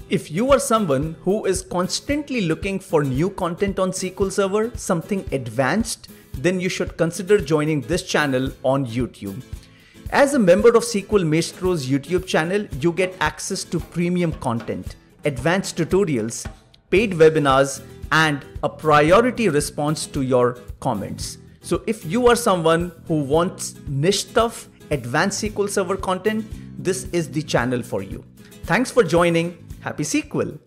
If you are someone who is constantly looking for new content on SQL Server, something advanced, then you should consider joining this channel on YouTube. As a member of SQL Maestro's YouTube channel, you get access to premium content, advanced tutorials, paid webinars, and a priority response to your comments. So if you are someone who wants niche stuff, advanced SQL Server content, this is the channel for you. Thanks for joining. Happy SQL!